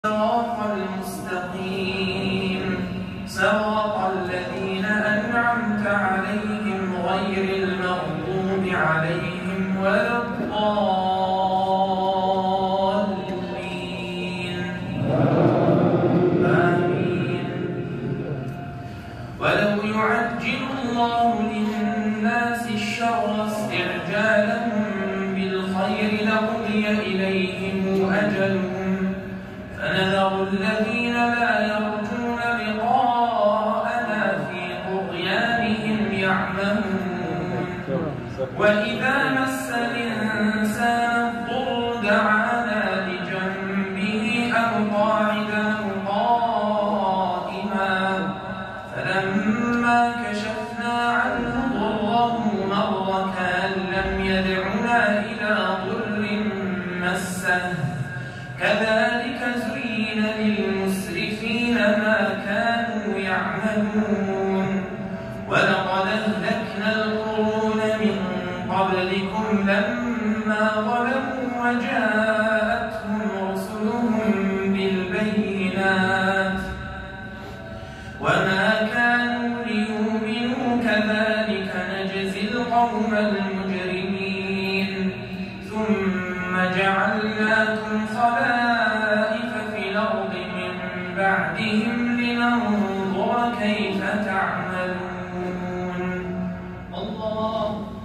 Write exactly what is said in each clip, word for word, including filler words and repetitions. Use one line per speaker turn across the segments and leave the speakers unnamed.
صراط المستقيم صراط الذين أنعمت عليهم غير المغضوب عليهم ولا الضالين آمين. ولو يعجل الله للناس الشر استعجالهم بالخير لقضي إليهم أجلهم فنذر الذين لا يرجون لقاءنا في طغيانهم يعمهون. وإذا مس الإنسان الضر دعانا لجنبه أو قاعدا قائما فلما كشفنا عنه ضره مر كأن لم يدعنا إلى ضر مسه كذلك زين للمسرفين ما كانوا يعملون. ولقد أهلكنا القرون من قبلكم لما ظلموا وجاءتهم رسلهم بالبينات وما كانوا ليؤمنوا كذلك نجزي القوم المجرمين. ثم جعلناكم خلائف في الأرض من بعدهم لننظر كيف تعملون. الله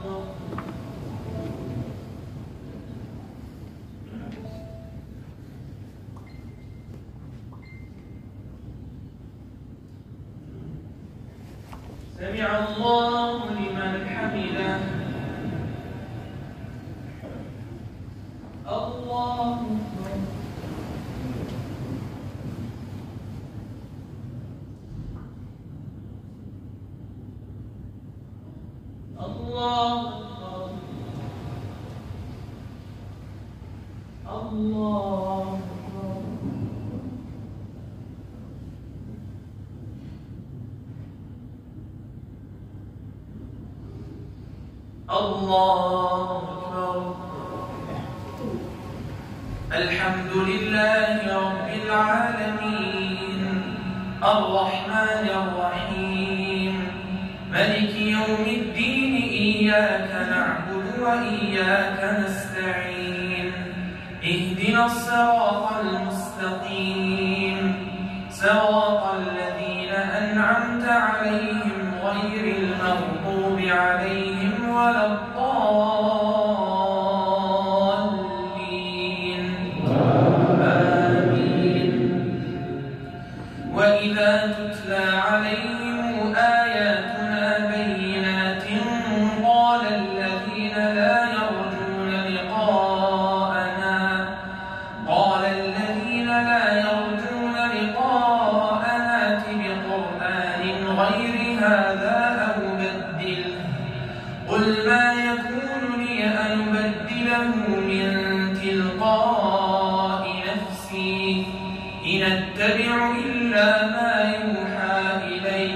سمع الله لمن حمده. الله الله الله الله أكبر. الحمد لله رب العالمين الرحمن الرحيم ملك يوم الدين إياك نعبد وإياك نستعين اهدنا الصراط المستقيم صراط الذين أنعمت عليهم غير المغضوب عليهم ولا الضالين آمين. وإذا تتلى عليهم آياتنا بينات قال الذين لا يرجون لقاءنا قال الذين لا يرجون لقاءنا ائت بقرآن غير هذا أو بدله قل ما يكون لي أن أبدله من تلقاء نفسي إن أتبع إلا ما يوحى إلي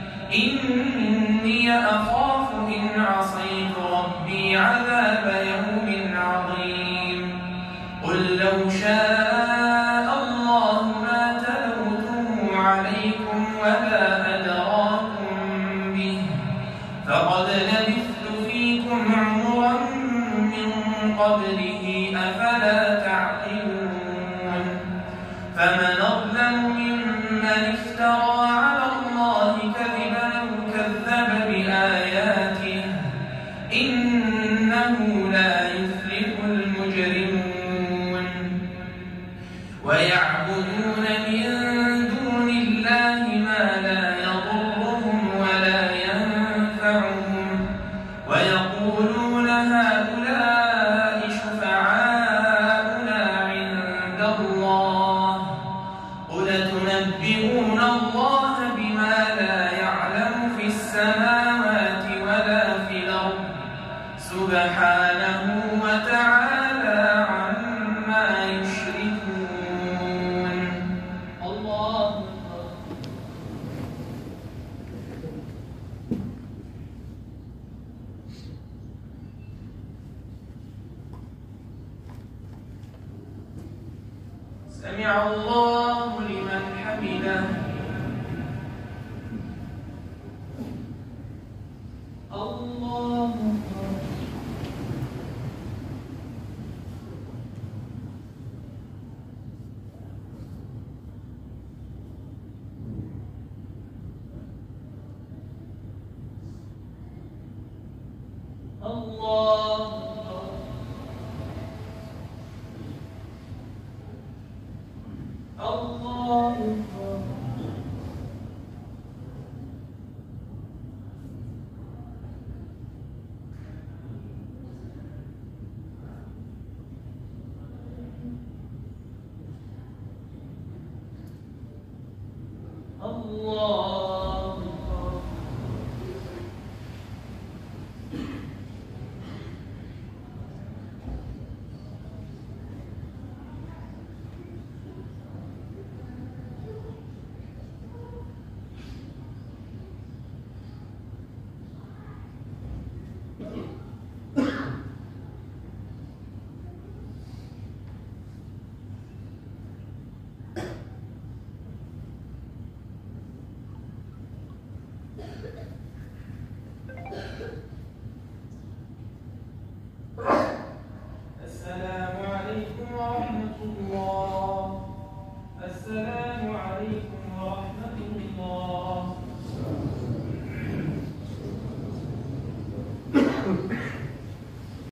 إني أخاف إن عصيت ربي عذاب يوم عظيم. قل لو شاء الله ما تلوته عليكم ولا أدراكم به فقد لبثت فيكم عمرا من قبله أفلا تعقلون. فمن أظلم ممن افترى على الله كذبا أو كذب بآياته إنه لا يفلح المجرمون. ويعبدون من دون الله ما لا يضرهم ولا ينفعهم ويقولون هؤلاء شفعاؤنا عند الله قل تنبئون الله بما لا يعلم في السماوات ولا في الأرض سبحانه وتعالى عما يشركون. الله سمع الله حمده. الله أكبر. الله أكبر. الله أكبر. الله أكبر.